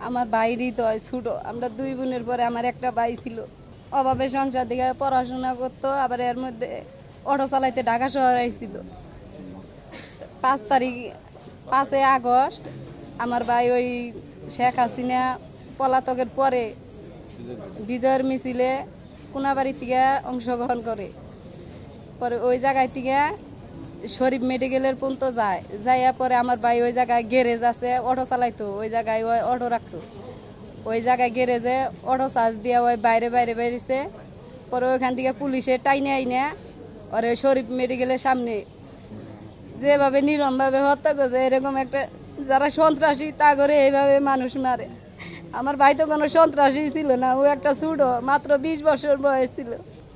আমার ভাই হৃদয় ছোট, আমরা দুই বোনের পরে আমার একটা ভাই ছিল, অভাবে সংসার দিকে পড়াশোনা করতো, আবার এর মধ্যে অটো চালাইতে ঢাকা শহর আইছিল। 5 আগস্ট আমার ভাই ওই শেখ হাসিনা পলাতকের পরে বিজয়ের মিছিলে কোনাবাড়ি থেকে অংশগ্রহণ করে, পরে ওই জায়গায় থেকে শরীফ মেডিকেলের পর্যন্ত যাইয়া পরে আমার ভাই ওই জায়গায় গ্যারেজ আছে, অটো চালাইতো, ওই জায়গায় ওই অটো রাখতো, ওই জায়গায় গ্যারেজে অটো চার্জ দিয়ে ওই বাইরে বেরিয়েছে। পরে ওইখান থেকে পুলিশে টাইনে আইনে আর ওই শরীফ মেডিকেলের সামনে যেভাবে নিরমভাবে হত্যা করছে, এরকম একটা যারা সন্ত্রাসী তা করে এইভাবে মানুষ মারে। আমার ভাই তো কোনো সন্ত্রাসী ছিল না, ও একটা ছোট মাত্র 20 বছর বয়স ছিল।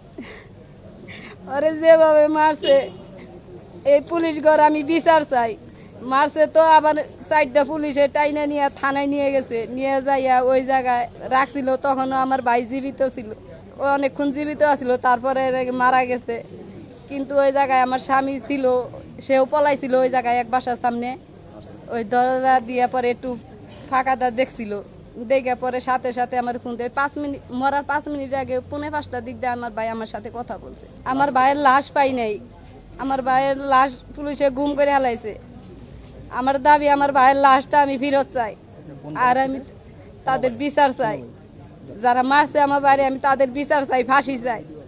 আরে যেভাবে মারছে এই পুলিশ ঘর আমি বিচার চাই। মারছে তো আবার 4টা পুলিশে টাইনে নিয়ে থানায় নিয়ে গেছে, নিয়ে যাইয়া ওই জায়গায় রাখছিল। তখনও আমার ভাই জীবিত ছিল, ও অনেকক্ষণ জীবিত আছিল, তারপরে মারা গেছে। কিন্তু ওই জায়গায় আমার স্বামী ছিল, সেও পলাইছিল ওই জায়গায় এক বাসার সামনে। ওই দরজা দিয়ে পরে একটু ফাঁকাটা দেখছিল, দেখে পরে সাথে সাথে আমার ফোন দিয়ে 5 মিনিট মরার 5 মিনিট আগে 4:45টার দিক দিয়ে আমার ভাই আমার সাথে কথা বলছে। আমার ভাইয়ের লাশ পাই নাই, আমার ভাইয়ের লাশ পুলিশে গুম করে হালাইছে। আমার দাবি আমার ভাইয়ের লাশটা আমি ফেরত চাই, আর আমি তাদের বিচার চাই। যারা মারছে আমার ভাইরে আমি তাদের বিচার চাই, ফাঁসি চাই।